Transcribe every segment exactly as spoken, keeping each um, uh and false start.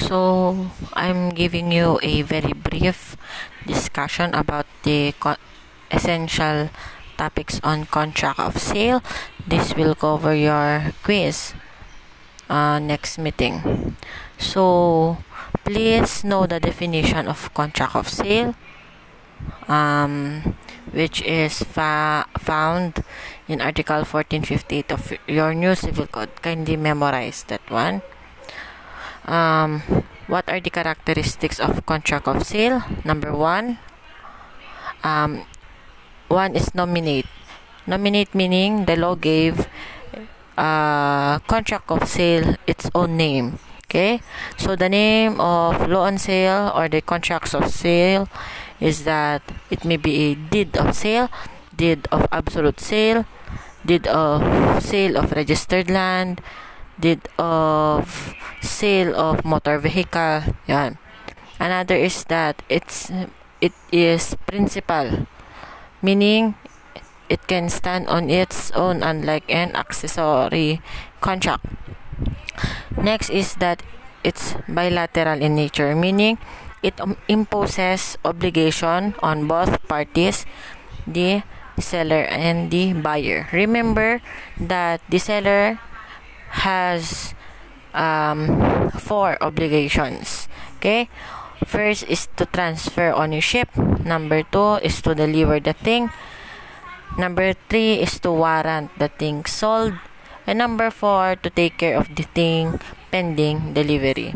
So, I'm giving you a very brief discussion about the co- essential topics on contract of sale. This will cover your quiz uh, next meeting. So, please know the definition of contract of sale, um, which is fa- found in Article fourteen fifty-eight of your new Civil Code. Kindly memorize that one. Um, what are the characteristics of contract of sale? Number one, um, one is nominate. Nominate meaning the law gave uh, contract of sale its own name. Okay, so the name of law on sale or the contracts of sale is that it may be a deed of sale, deed of absolute sale, deed of sale of registered land, deed of sale of motor vehicle. Yan. Another is that it's it is principal, meaning it can stand on its own unlike an accessory contract. Next is that it's bilateral in nature, meaning it um, imposes obligation on both parties, the seller and the buyer. Remember that the seller has um, four obligations. Okay, first is to transfer ownership. Number two is to deliver the thing. Number three is to warrant the thing sold. And number four, to take care of the thing pending delivery.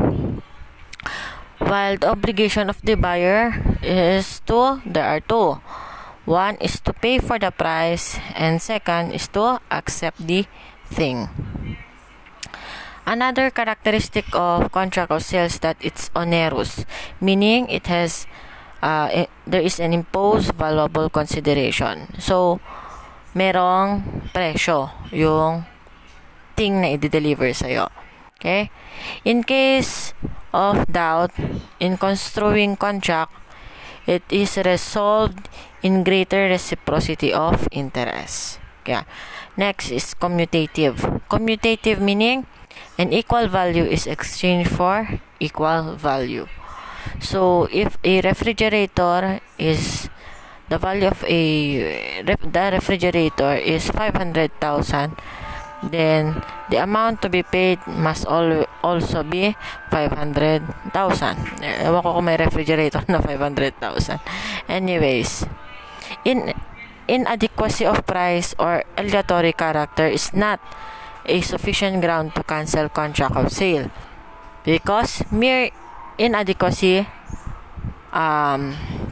While the obligation of the buyer is to, there are two. One is to pay for the price, and second is to accept the thing. Another characteristic of contract of sales that it's onerous, meaning it has uh, it, there is an imposed valuable consideration. So, merong presyo yung thing na i-deliver sa'yo. Okay? In case of doubt, in construing contract, it is resolved in greater reciprocity of interest. Okay. Next is commutative. Commutative meaning an equal value is exchanged for equal value. So, if a refrigerator is the value of a the refrigerator is five hundred thousand, then the amount to be paid must al- also be five hundred thousand. Ewan ko kung may refrigerator na five hundred thousand. Anyways, in inadequacy of price or aleatory character is not a sufficient ground to cancel contract of sale, because mere inadequacy um,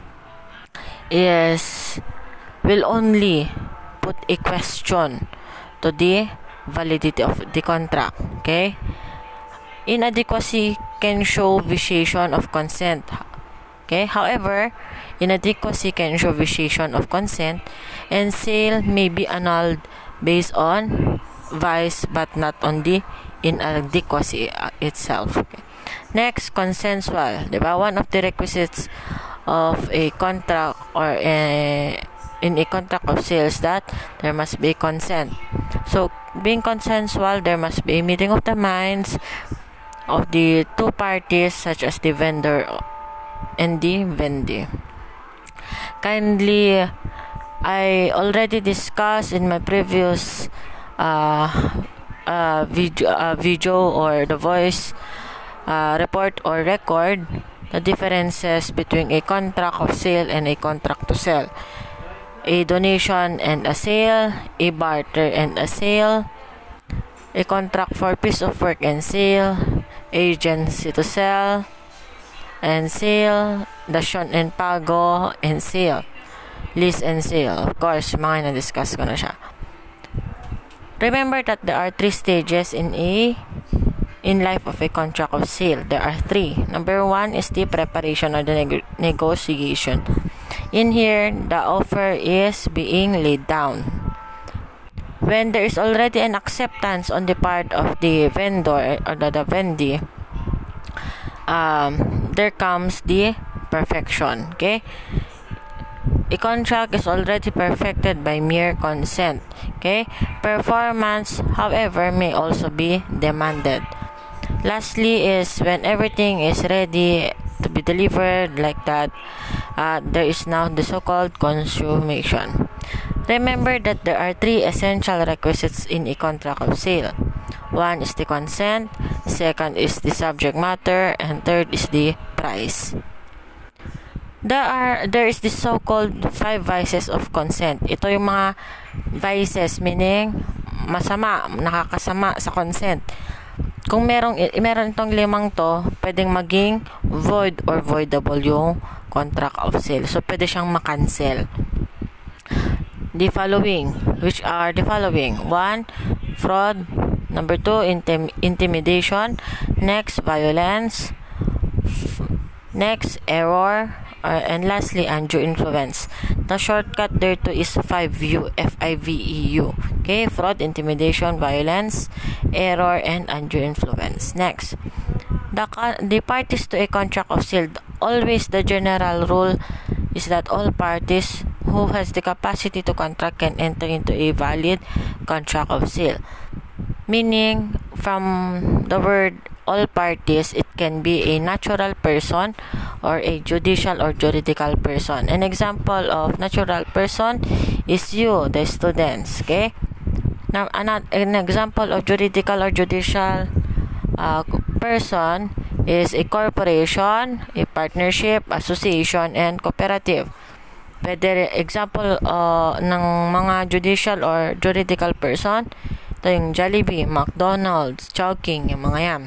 is will only put a question to the validity of the contract. Okay, inadequacy can show vitiation of consent. Okay, however, inadequacy can show vitiation of consent, and sale may be annulled based on vice but not on the inadequacy itself. Okay. Next, consensual. Diba? One of the requisites of a contract or a, in a contract of sales that there must be consent. So, being consensual, there must be a meeting of the minds of the two parties, such as the vendor and the vendee. Kindly, I already discussed in my previous uh, uh, video, uh, video or the voice uh, report or record the differences between a contract of sale and a contract to sell, a donation and a sale, a barter and a sale, a contract for piece of work and sale, agency to sell and sale, dasyon and pago and sale, lease and sale. Of course, mga na-discuss ko na siya. Remember that there are three stages in a in life of a contract of sale. There are three. Number one is the preparation or the neg- negotiation. In here, the offer is being laid down. When there is already an acceptance on the part of the vendor or the, the vendee, um, there comes the perfection. Okay? A contract is already perfected by mere consent. Okay? Performance, however, may also be demanded. Lastly is when everything is ready to be delivered like that, uh, there is now the so-called consummation. Remember that there are three essential requisites in a contract of sale. One is the consent, second is the subject matter, and third is the price. There are there is the so-called five vices of consent. Ito yung mga vices, meaning masama, nakakasama sa consent. Kung merong meron itong limang to, pwedeng maging void or voidable yung contract of sale. So pwede siyang makancel. The following, which are the following: one, fraud; number two, intim- intimidation; next, violence; f- next, error; uh, and lastly, undue influence. The shortcut there to is five U, F I V E U. Okay, fraud, intimidation, violence, error, and undue influence. Next, the the parties to a contract of sale. Always the general rule is that all parties who has the capacity to contract can enter into a valid contract of sale. Meaning, from the word all parties, it can be a natural person or a judicial or juridical person. An example of natural person is you, the students. Okay? Now, an, an example of juridical or judicial uh, person is a corporation, a partnership, association, and cooperative. Pwede example uh, ng mga judicial or juridical person, ito yung Jollibee, McDonald's, Chowking, yung mga yan.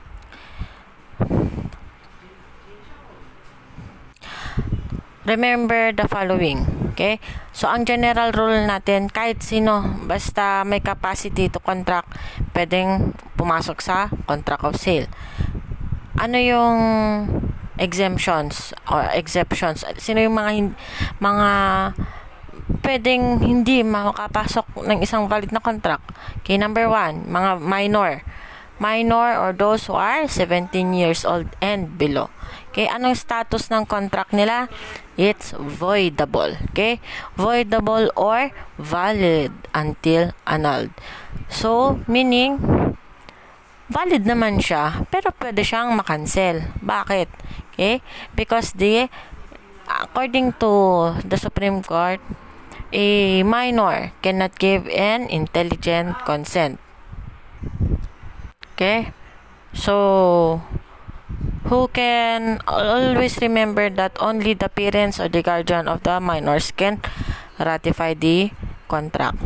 Remember the following. Okay? So, ang general rule natin, kahit sino, basta may capacity to contract, pwedeng pumasok sa contract of sale. Ano yung exemptions or exceptions? Sino yung mga mga pwedeng hindi makapasok ng isang valid na contract? Okay, number one, mga minor. Minor or those who are seventeen years old and below. Okay, anong status ng contract nila? It's voidable. Okay? Voidable or valid until annulled. So, meaning, valid naman siya, pero pwede siyang makancel. Bakit? Okay? Because the, according to the Supreme Court, a minor cannot give an intelligent consent. Okay? So, who can always remember that only the parents or the guardian of the minors can ratify the contract.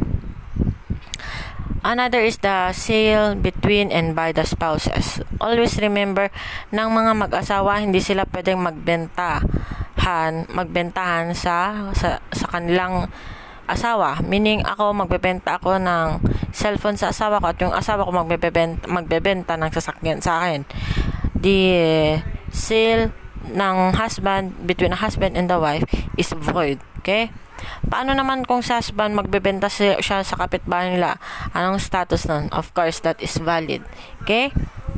Another is the sale between and by the spouses. Always remember, ng mga mag-asawa, hindi sila pwedeng magbentahan, magbentahan sa, sa, sa kanilang asawa. Meaning, ako, magbebenta ako ng cellphone sa asawa ko at yung asawa ko magbebenta, magbebenta ng sasakyan sa akin. The sale ng husband, between a husband and the wife, is void. Okay? Paano naman kung sa husband magbebenta siya, siya sa kapitbahay nila? Anong status nun? Of course, that is valid. Okay?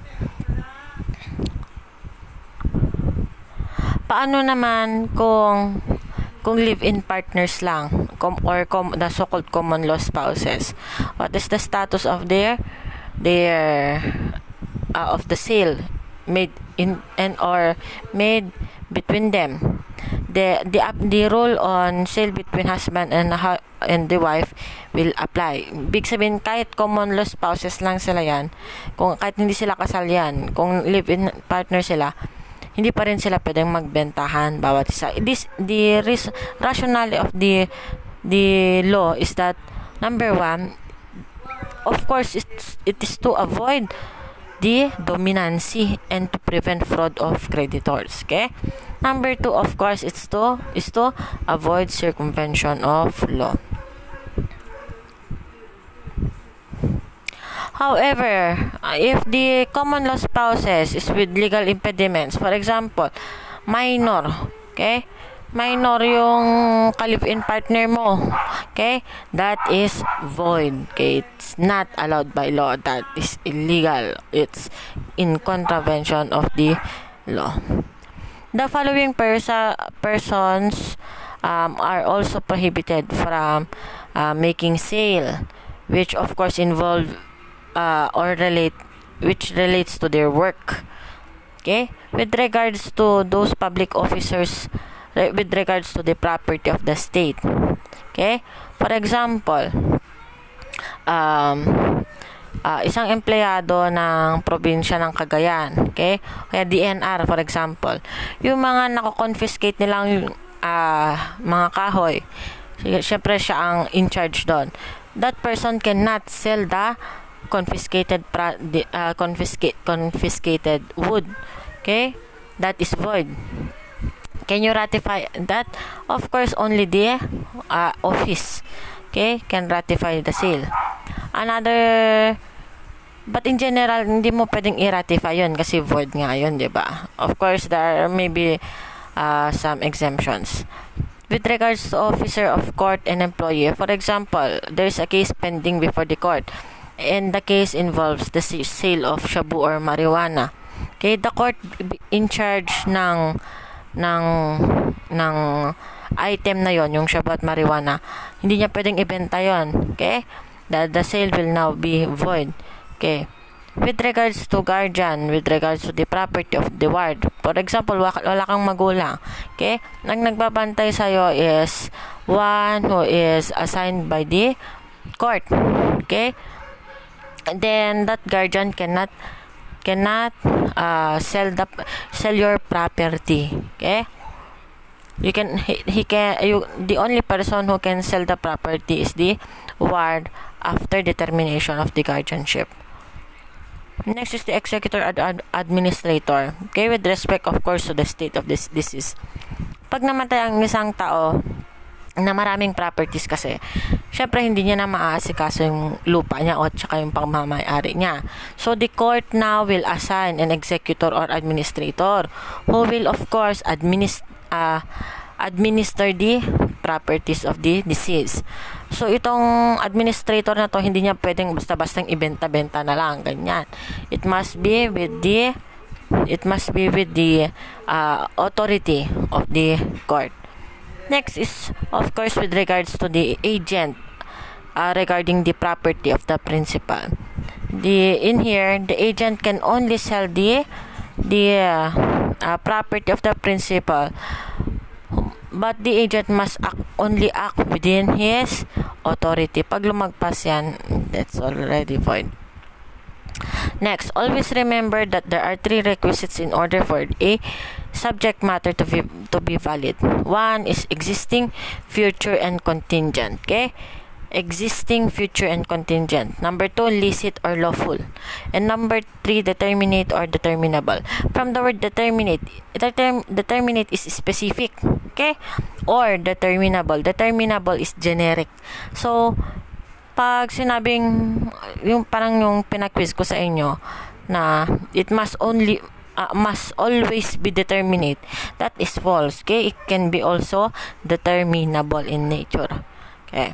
Paano naman kung kung live-in partners lang com, or com, the so-called common law spouses? What is the status of their their uh, of the sale made in and or made between them? The the the rule on sale between husband and and the wife will apply. Big sabihin, kahit common law spouses lang sila yan, kung kahit hindi sila kasal yan, kung live-in partner sila, hindi pa rin sila pwedeng magbentahan bawat isa. This the res, rationale of the the law is that, number one, of course, it's, it is to avoid the dominancy and to prevent fraud of creditors. Okay? Number two, of course, it's to is to avoid circumvention of law. However, if the common law spouses is with legal impediments, for example, minor, okay? Minor yung ka-live-in partner mo, okay? That is void, okay? It's not allowed by law. That is illegal. It's in contravention of the law. The following persa- persons um, are also prohibited from uh, making sale, which of course involve uh, or relate which relates to their work. Okay, with regards to those public officers, with regards to the property of the state. Okay, for example, um, uh, isang empleyado ng probinsya ng Cagayan, okay, kaya D N R for example, yung mga nako-confiscate nilang uh, mga kahoy, syempre siya ang in charge doon. That person cannot sell the confiscated pra, uh, confiscate confiscated wood. Okay, that is void. Can you ratify that? Of course, only the uh, office, okay, can ratify the sale. Another, but in general, hindi mo pwedeng i-ratify yun kasi void nga yun, di ba? Of course, there may be uh, some exemptions. With regards to officer of court and employee, for example, there is a case pending before the court, and the case involves the sale of shabu or marijuana. Okay, the court in charge ng ng ng item na yon, yung shabu at marijuana, hindi niya pwedeng ibenta yon. Okay, the, the sale will now be void. Okay, with regards to guardian, with regards to the property of the ward, for example, wala kang magulang, okay, ang nagbabantay sa'yo is one who is assigned by the court. Okay, and then that guardian cannot cannot uh, sell the sell your property. Okay, you can he, he can you the only person who can sell the property is the ward after the termination of the guardianship. Next is the executor ad ad administrator. Okay, with respect of course to the state of this disease. Pag namatay ang isang tao na maraming properties kasi, syempre hindi niya na maaasikaso yung lupa niya o tsaka yung pagmamayari niya. So the court now will assign an executor or administrator who will of course administer uh, administer the properties of the deceased. So itong administrator na to, hindi niya pwedeng basta-bastang ibenta-benta na lang, ganyan. It must be with the it must be with the uh, authority of the court. Next is of course with regards to the agent uh, regarding the property of the principal. The in here the agent can only sell the the uh, uh, property of the principal, but the agent must act, only act within his authority. Pag lumagpas yan, that's already void. Next, always remember that there are three requisites in order for a subject matter to be, to be valid. One is existing, future, and contingent. Okay? Existing, future, and contingent. Number two, licit or lawful. And number three, determinate or determinable. From the word determinate, determ determinate is specific. Okay? Or determinable. Determinable is generic. So, pag sinabing, yung parang yung pinaquiz ko sa inyo, na it must only, uh, must always be determinate, that is false. Okay? It can be also determinable in nature. Okay?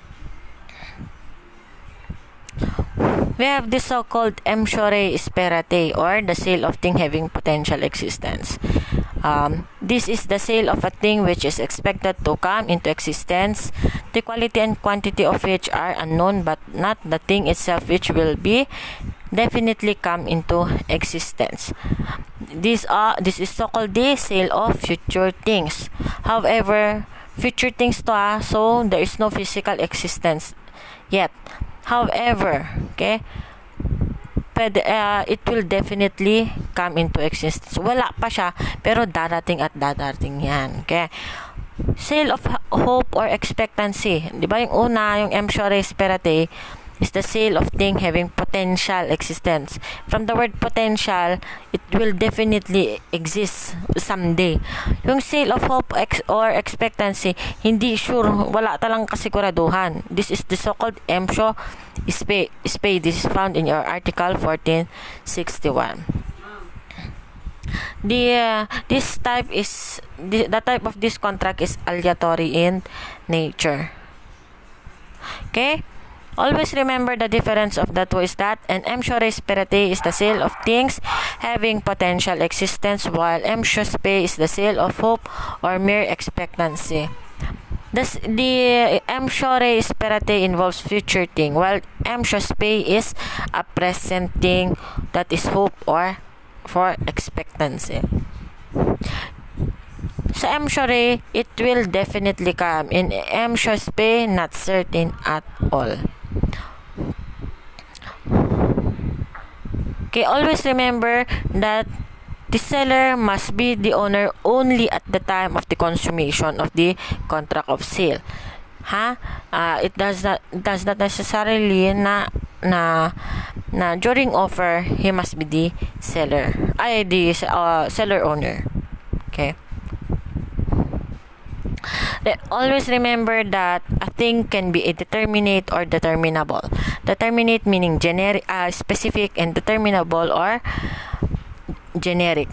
We have this so-called empsore sperate, or the sale of thing having potential existence. Um, this is the sale of a thing which is expected to come into existence, the quality and quantity of which are unknown, but not the thing itself which will be definitely come into existence. This, uh, this is so-called the sale of future things. However, future things to ah, so there is no physical existence yet. However, okay, pwede, uh, it will definitely come into existence. Wala pa siya, pero darating at darating yan. Okay? Sale of hope or expectancy. Di ba yung una, yung empsore sperate, is the sale of thing having potential existence. From the word potential, it will definitely exist someday. Yung sale of hope ex or expectancy, hindi sure, wala talang kasiguraduhan. This is the so-called empsore sperate. This is found in your article fourteen sixty-one. The uh, this type is the, the type of this contract is aleatory in nature. Okay? Always remember the difference of the two is that an empsore sperate is the sale of things having potential existence, while empsore spe is the sale of hope or mere expectancy. This, the emsio res perate involves future thing, while emsio spe is a present thing that is hope or for expectancy. Sa emsio re, it will definitely come. In emsio spe, not certain at all. Okay, always remember that the seller must be the owner only at the time of the consummation of the contract of sale. Ha? Uh, it does not does not necessarily na na na during offer he must be the seller. Ay the uh, seller owner. Okay. Always remember that a thing can be a determinate or determinable. Determinate meaning generic, uh, specific, and determinable or generic.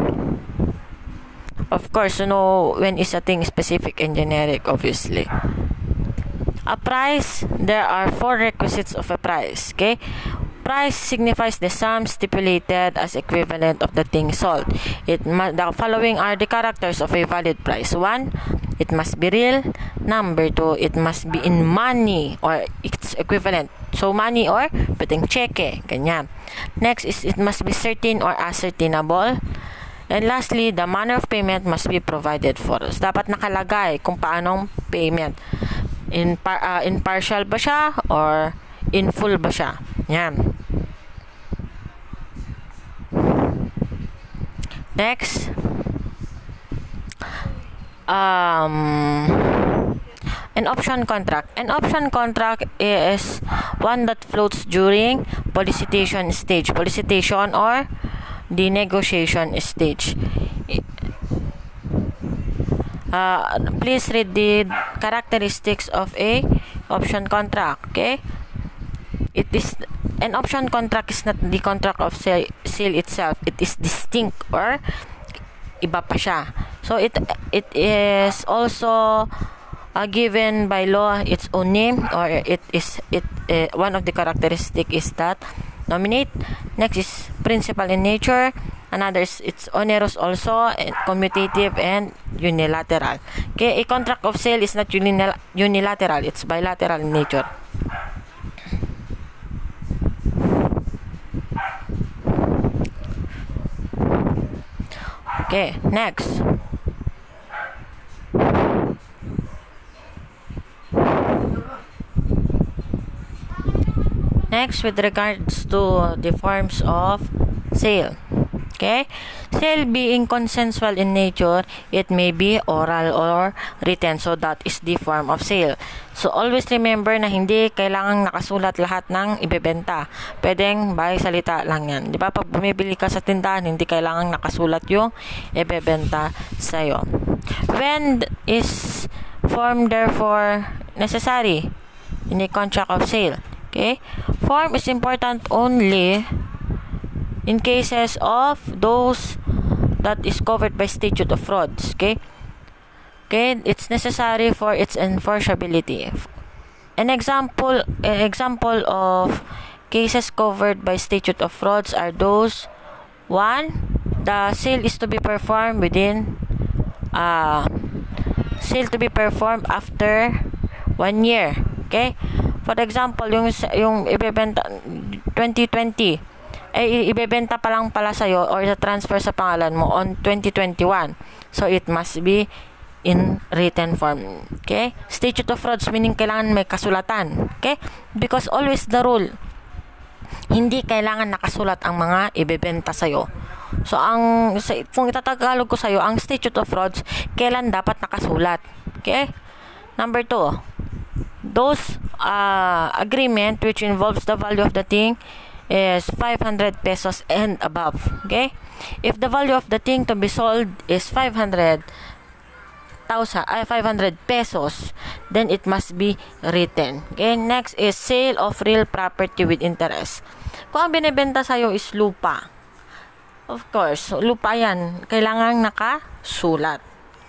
Of course, you know when is a thing specific and generic, obviously. A price, there are four requisites of a price. Okay? Price signifies the sum stipulated as equivalent of the thing sold. It the following are the characters of a valid price. One, it must be real. Number two, it must be in money or its equivalent. So, money or pwedeng cheque. Ganyan. Next is it must be certain or ascertainable. And lastly, the manner of payment must be provided for us. Dapat nakalagay kung paanong payment. In, par, uh, in partial ba siya or in full ba siya? Yan. Next. Um, an option contract. An option contract is one that floats during solicitation stage. Solicitation or the negotiation stage. Uh, please read the characteristics of a option contract. Okay, it is an option contract is not the contract of sale, sale itself. It is distinct or iba pa siya. So it it is also uh, given by law its own name, or it is it uh, one of the characteristic is that nominate. Next is principal in nature. Another is it's onerous also, and commutative and unilateral. Okay, a contract of sale is not unil unilateral, it's bilateral in nature. Okay, next. Next, with regards to the forms of sale. Okay? Sale being consensual in nature, it may be oral or written. So, that is the form of sale. So, always remember na hindi kailangang nakasulat lahat ng ibebenta. Pwedeng by salita lang yan. Di ba? Pag bumibili ka sa tindahan, hindi kailangang nakasulat yung ibebenta sa'yo. When is form therefore necessary in a contract of sale? Okay? Form is important only in cases of those that is covered by statute of frauds. Okay? Okay, it's necessary for its enforceability. An example, an example of cases covered by statute of frauds are those: one, the sale is to be performed within uh, sale to be performed after one year. Okay? For example, yung yung ibebenta twenty twenty, ay ibebenta pa lang pala sa'yo or sa transfer sa pangalan mo on twenty twenty-one. So, it must be in written form. Okay? Statute of frauds meaning kailangan may kasulatan. Okay? Because always the rule, hindi kailangan nakasulat ang mga ibebenta sa'yo. So, ang kung itatagalog ko sa'yo, ang statute of frauds, kailan dapat nakasulat. Okay? Number two, those uh, agreement which involves the value of the thing is five hundred pesos and above. Okay? If the value of the thing to be sold is five hundred thousand, uh, five hundred pesos, then it must be written. Okay? Next is sale of real property with interest. Kung ang binibenta sa'yo is lupa, of course, lupa yan, kailangang nakasulat.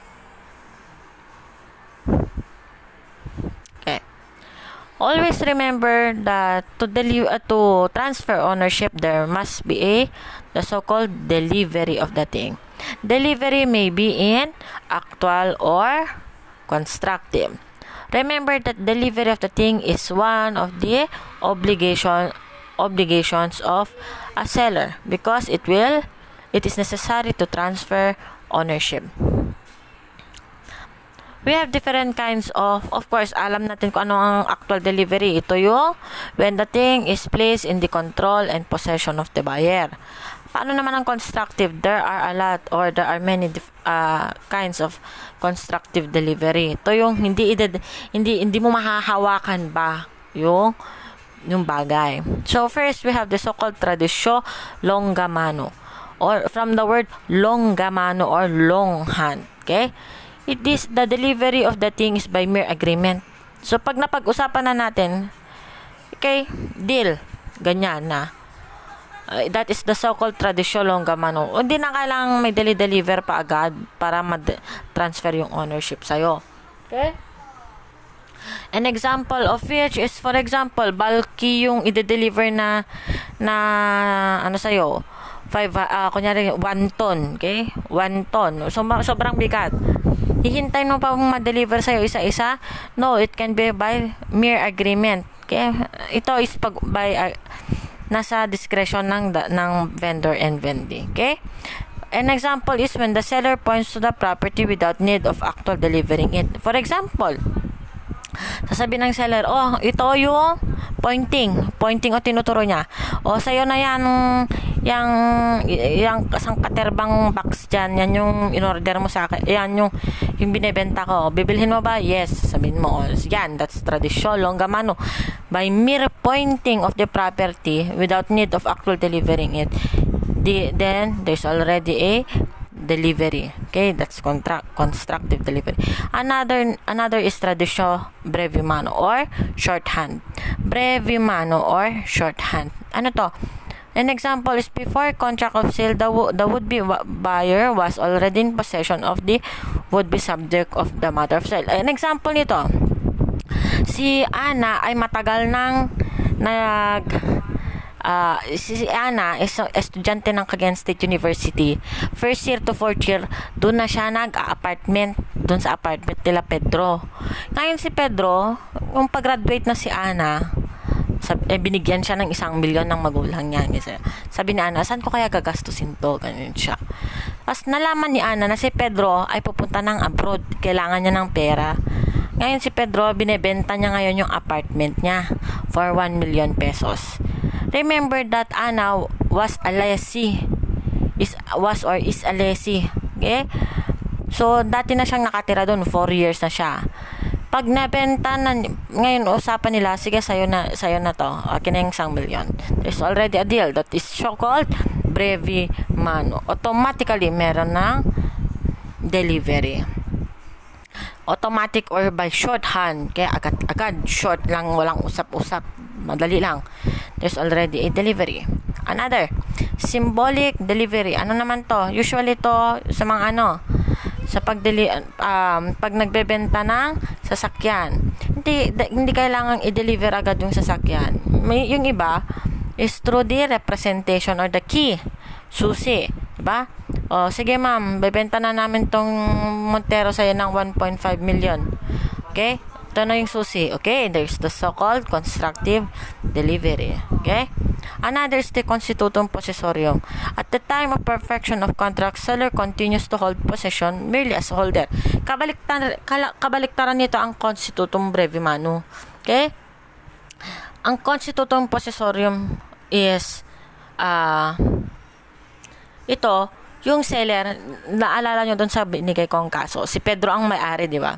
Always remember that to deliver uh, to transfer ownership, there must be a the so-called delivery of the thing. Delivery may be in actual or constructive. Remember that delivery of the thing is one of the obligation obligations of a seller because it will it is necessary to transfer ownership. We have different kinds of, of course, alam natin kung ano ang actual delivery. Ito yung when the thing is placed in the control and possession of the buyer. Paano naman ang constructive? There are a lot or there are many uh, kinds of constructive delivery. Ito yung hindi hindi hindi mo mahahawakan ba yung yung bagay. So first we have the so-called tradisyo longa mano, or from the word longa mano or long hand. Okay? It is the delivery of the thing is by mere agreement. So pag napag-usapan na natin, okay, deal, ganyan na. Uh, that is the so-called tradisyo longa mano. Hindi na kailangang may deli-deliver pa agad para ma-transfer yung ownership sa'yo. Okay? An example of which is, for example, bulky yung i-deliver na na ano sa'yo, five, uh, kunyari, one ton, okay? one ton. So, sobrang bigat. Hihintayin mo pa ma-deliver sa'yo isa-isa? No, it can be by mere agreement. Okay? Ito is pag, by, uh, nasa discretion ng, ng vendor and vendee. Okay? An example is when the seller points to the property without need of actual delivering it. For example, sasabihin ng seller, oh, ito yung pointing. Pointing o tinuturo niya. O, sa'yo na yan, yung, yung kasang katerbang box dyan, yan yung in-order mo sa akin, yan yung, yung binibenta ko. Bibilhin mo ba? Yes. Sabihin mo, oh, yan, that's tradisyon, longa mano. By mere pointing of the property without need of actual delivering it, the, then there's already a delivery. Okay, that's contra- constructive delivery. Another another is tradisyo brevi mano or shorthand. Brevi mano or shorthand. Ano to? An example is before contract of sale, the, the would-be buyer was already in possession of the would-be subject of the matter of sale. An example nito, si Ana ay matagal nang nag Uh, si Ana is estudyante ng Cagayan State University. First year to fourth year, doon na siya nag-apartment, doon sa apartment nila Pedro. Ngayon si Pedro, kung pag-graduate na si Ana, sabi, eh, binigyan siya ng isang milyon ng magulang niya. Sabi ni Ana, saan ko kaya gagastusin to? Ganun siya. Tapos nalaman ni Ana na si Pedro ay pupunta ng abroad. Kailangan niya ng pera. Ngayon si Pedro, binebenta niya ngayon yung apartment niya for one million pesos. Remember that Ana was a lessee. Is, was or is a lessee. Okay? So, dati na siyang nakatira doon. four years na siya. Pag nabenta na, ngayon usapan nila, sige, sayo na, sayo na to. Akin na yung isang milyon. There's already a deal. That is so-called brevi mano. Automatically, meron ng delivery. Automatic or by shorthand. Kaya agad-agad, short lang, walang usap-usap. Madali lang. There's already a delivery. Another, symbolic delivery. Ano naman to? Usually to sa mga ano, sa pagdeli um, pag nagbebenta ng sasakyan. Hindi hindi kailangang i-deliver agad yung sasakyan. May yung iba is through the representation or the key, susi, di ba? O sige ma'am, bebenta na namin tong Montero sa'yo ng one point five million. Okay? Ito na yung susi. Okay? There's the so-called constructive delivery. Okay? Another is the constitutum possessorium. At the time of perfection of contract, seller continues to hold possession merely as holder. Kabaliktaran, kabaliktaran nito ang constitutum brevi manu. Okay? Ang constitutum possessorium is uh, ito, yung seller, naalala nyo dun sa binigay kong kaso, si Pedro ang may-ari, di ba?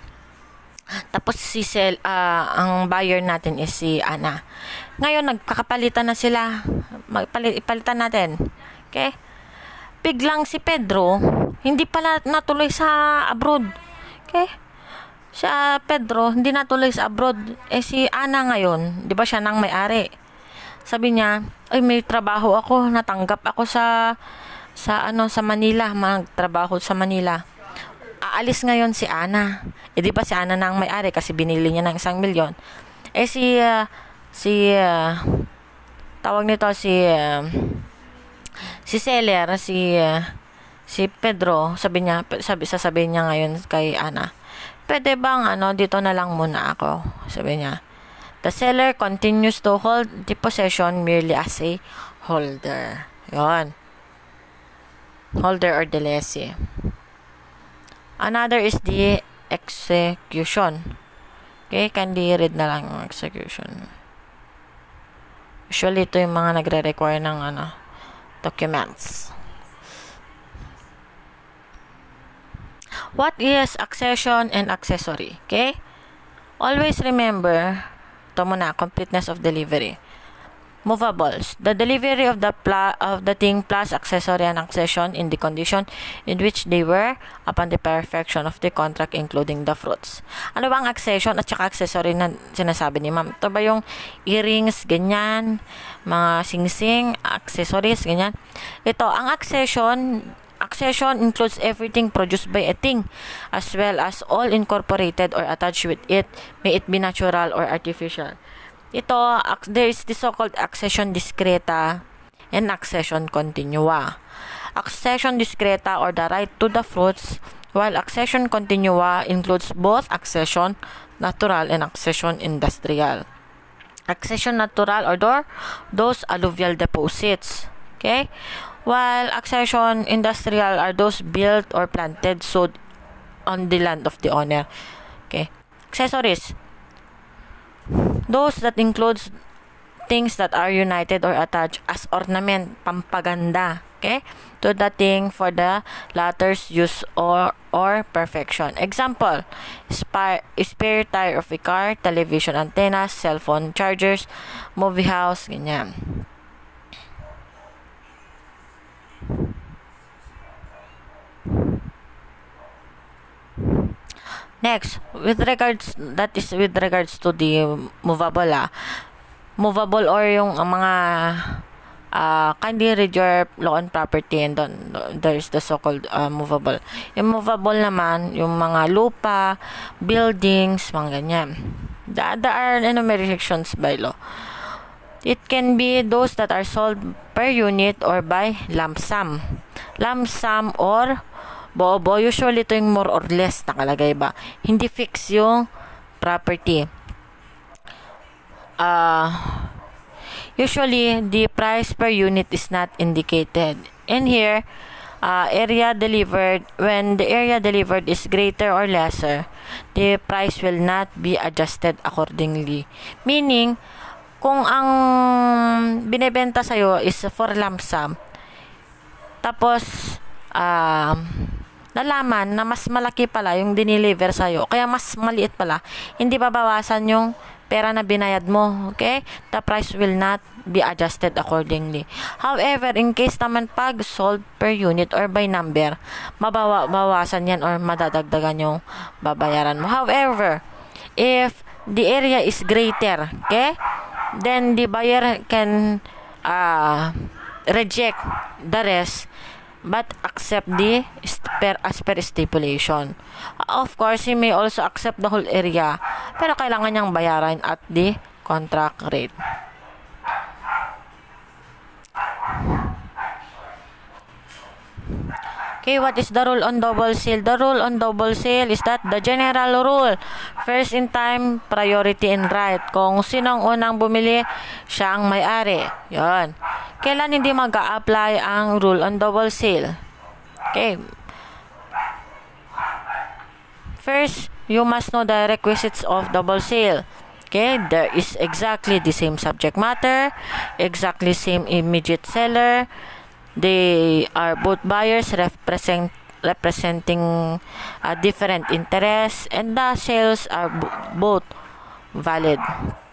Tapos si sell, uh, ang buyer natin is si Ana. Ngayon nagkakapalitan na sila. Magpalit, ipalitan natin. Okay? Biglang si Pedro hindi pala natuloy sa abroad. Okay? Siya Pedro hindi natuloy sa abroad. Eh si Ana ngayon, 'di ba siya nang may-ari? Sabi niya, "Ay, may trabaho ako, natanggap ako sa sa ano sa Manila, magtrabaho sa Manila." Aalis ngayon si Ana. Eh di ba si Ana na ang may-ari kasi binili niya ng isang milyon. Eh si uh, si uh, tawag nito si uh, si seller, si uh, si Pedro, sabi niya, sabi, sasabihin niya ngayon kay Ana, pwede bang ano, dito na lang muna ako, sabi niya. The seller continues to hold the possession merely as a holder. Yon. Holder or the lessee. Another is the execution. Okay, kindly read na lang yung execution. Usually, ito yung mga nagre-require ng ano, documents. What is accession and accessory? Okay? Always remember, ito muna, completeness of delivery. Movables. The delivery of the pla of the thing plus accessory and accession in the condition in which they were upon the perfection of the contract including the fruits. Ano ba ang accession at saka accessory na sinasabi ni ma'am? Ito ba yung earrings, ganyan, mga singsing, accessories, ganyan? Ito, ang accession, accession includes everything produced by a thing as well as all incorporated or attached with it, may it be natural or artificial. Ito, there is the so-called accession discreta and accession continua. Accession discreta or the right to the fruits, while accession continua includes both accession natural and accession industrial. Accession natural or those alluvial deposits. Okay? While accession industrial are those built or planted sowed on the land of the owner. Okay? Accessories. Those that includes things that are united or attached as ornament, pampaganda, okay, to the thing for the latter's use or or perfection. Example, spare, spare tire of a car, television antennas, cell phone chargers, movie house, ganyan. Next, with regards, that is with regards to the movable, ah. Movable or yung uh, mga, uh, kindly read your law on property and then there is the so-called uh, movable. Yung movable naman, yung mga lupa, buildings, mga ganyan. There are enumerations by law. It can be those that are sold per unit or by lump sum. Lump sum or bobo, usually ito yung more or less nakalagay ba. Hindi fix yung property. Uh, usually, the price per unit is not indicated. In here, uh, area delivered, when the area delivered is greater or lesser, the price will not be adjusted accordingly. Meaning, kung ang binebenta sa'yo is for lump sum, tapos, ah, uh, nalaman na mas malaki pala yung diniliver sa'yo, kaya mas maliit pala, hindi babawasan yung pera na binayad mo, okay? The price will not be adjusted accordingly. However, in case naman pag sold per unit or by number, mabawasan yan or madadagdagan yung babayaran mo. However, if the area is greater, okay, then the buyer can uh, reject the rest but accept the per as per stipulation. Of course, he may also accept the whole area, pero kailangan niyang bayaran at the contract rate. Okay, what is the rule on double sale? The rule on double sale is that the general rule, first in time, priority in right. Kung sinong unang bumili, siya ang may-ari. Yon. Kailan hindi mag-a-apply ang rule on double sale? Okay. First, you must know the requisites of double sale. Okay, there is exactly the same subject matter, exactly same immediate seller. They are both buyers represent, representing uh, different interests, and the sales are both valid.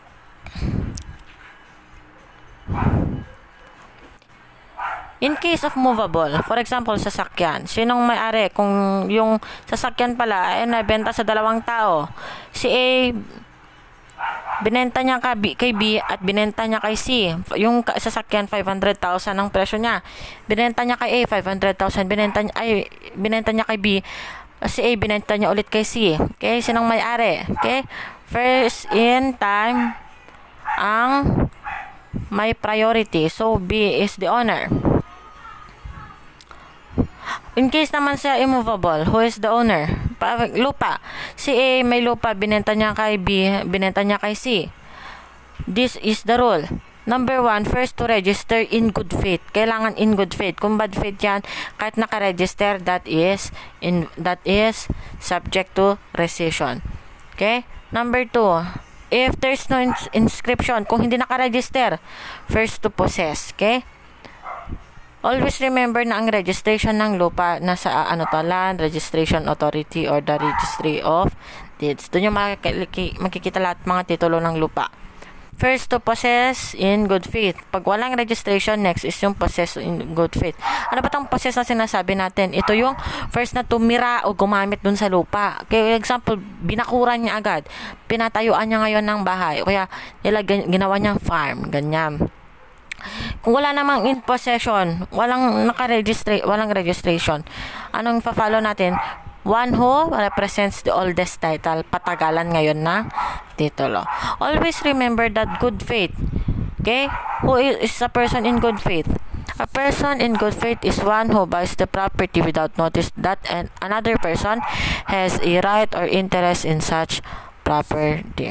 In case of movable, for example, sasakyan, sinong may-ari? Kung yung sasakyan pala ay nabenta sa dalawang tao, si A binenta niya kay B at binenta niya kay C. Yung sasakyan five hundred thousand ang presyo niya. Binenta niya kay A five hundred thousand, binenta niya ay binenta niya kay B. Si A binenta niya ulit kay C. Okay, sinong may-ari? Okay? First in time ang may priority. So B is the owner. In case naman siya immovable, who is the owner? Pa lupa. Si A may lupa, binenta niya kay B, binenta niya kay C. This is the rule. Number one, first to register in good faith. Kailangan in good faith. Kung bad faith yan, kahit naka-register, that is in that is subject to rescission. Okay? Number two, if there's no ins inscription, kung hindi naka-register, first to possess. Okay? Always remember na ang registration ng lupa nasa uh, ano to, Land Registration Authority or the Registry of Deeds. Doon yung makikita lahat mga titulo ng lupa. First to possess in good faith. Pag walang registration, next is yung possess in good faith. Ano ba itong possess na sinasabi natin? Ito yung first na tumira o gumamit dun sa lupa. Kaya example, binakuran niya agad. Pinatayuan niya ngayon ng bahay. Kaya nila ginawa niyang farm. Ganyan. Kung wala namang in possession, walang naka-register, walang registration, anong fa-follow natin? One who represents the oldest title. Patagalan ngayon na titulo. Always remember that good faith. Okay? Who is a person in good faith? A person in good faith is one who buys the property without notice that an another person has a right or interest in such property.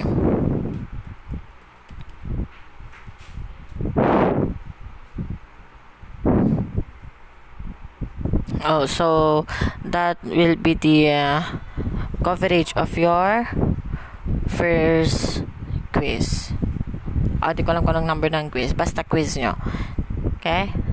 Oh, so that will be the uh, coverage of your first quiz. Ah, di ko alam kung anong number ng quiz. Basta quiz nyo. Okay?